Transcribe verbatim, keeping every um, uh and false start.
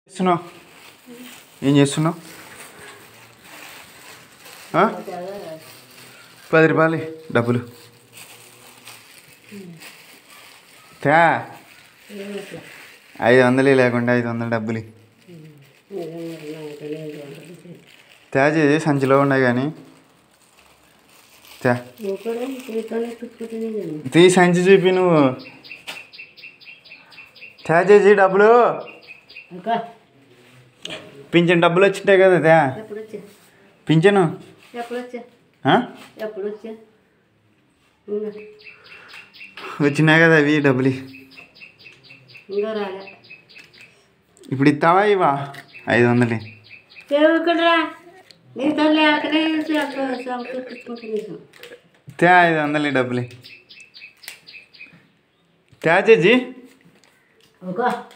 చేస్తున్నావు ఏం చేస్తున్నావు పది రూపాయలు డబ్బులు తా ఐదు వందలు లేకుండా ఐదు వందలు డబ్బులు తేజీ సంచిలో ఉన్నాయి కానీ తీ సంచి చూపి నువ్వు తేజీ డబ్బులు పింఛన్ డబ్బులు వచ్చింటాయి కదా తే పింఛను వచ్చినాయి కదా అవి డబ్బులు ఇప్పుడు ఇస్తావా ఇవా ఐదు వందలు తే ఐదు వందలు డబ్బులు తేజీ